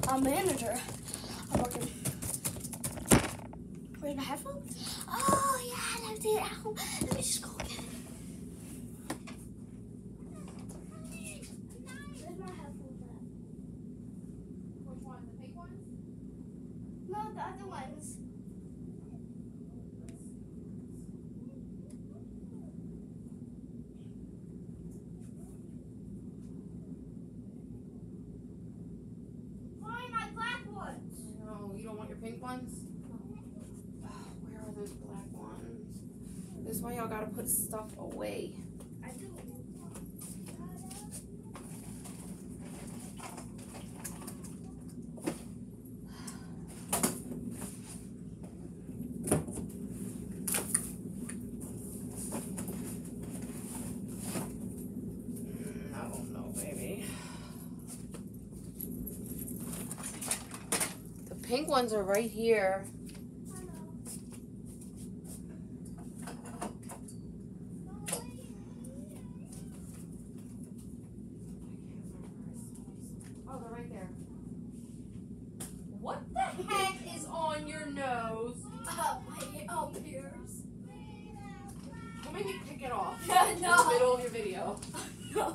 a manager. I'm working. Where's my headphones? Oh, yeah, I left it at home. Let me just go get it. Where's my headphones at? Which one? The pink ones? No, the other ones. Find my black ones. No, you don't want your pink ones? Oh, where are those black ones? This is why y'all gotta put stuff away. I do. I don't know, baby. The pink ones are right here. Oh, they're right there. What the heck is on your nose? Oh, Pierce. Don't make me pick it off No. in the middle of your video. No.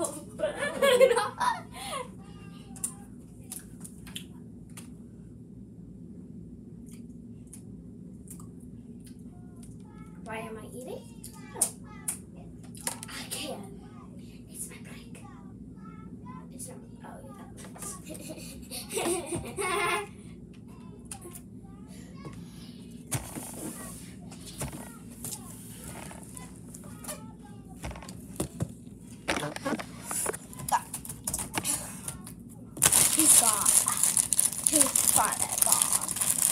Why am I eating? No. I can. It's my break. It's not. Oh, yeah. He's gone. He's finally gone.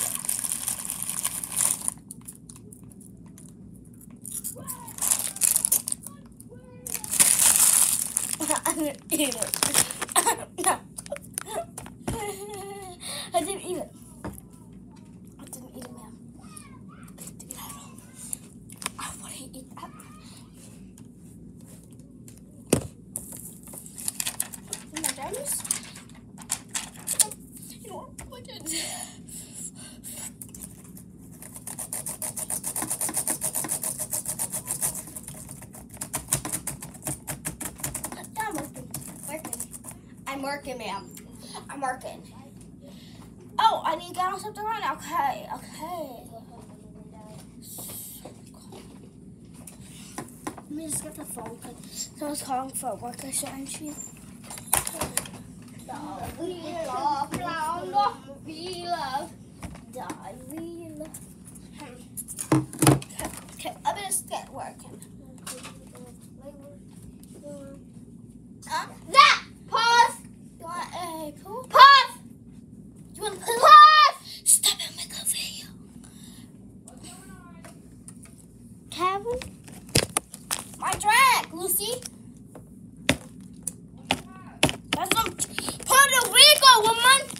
I didn't eat it. No. I didn't eat it. I didn't eat it, ma'am. I didn't eat it at all. I want to eat that. My diamonds? You know what I did? Yeah, I'm working, ma'am. I'm working. Oh, I need to get on something right now. Okay. Let me just get the phone. Someone's calling for work assurance. Okay, I'm just get working. That! Pause! You want a pool? Pause! You want a pool? Pause! Stop it, make a video. Kevin? My drag, Lucy. That's from Puerto Rico, woman.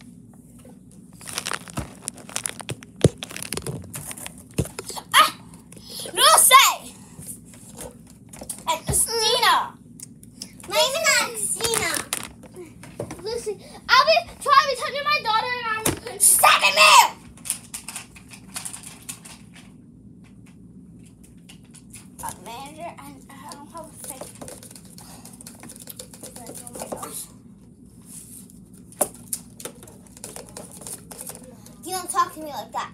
Ah! Lucy! And Christina. My name's not Christina. Lucy, I'll be trying to touch my daughter and I'm second me! A manager and I don't have a face. You don't talk to me like that.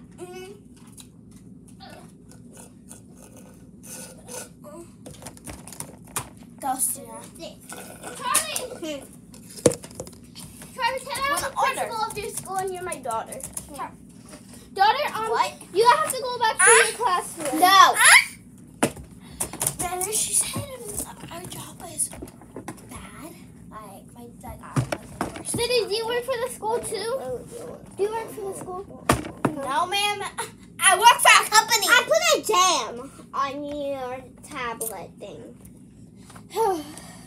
Go, Stina. Charlie! Charlie, can I have the principal of your school and you're my daughter? Yeah. Daughter, what? You have to go back to your classroom. No! Then she said our job is bad. Like, my dad, City, do you work for the school too? Do you work for the school? No, ma'am. I work for a company. I put a jam on your tablet thing.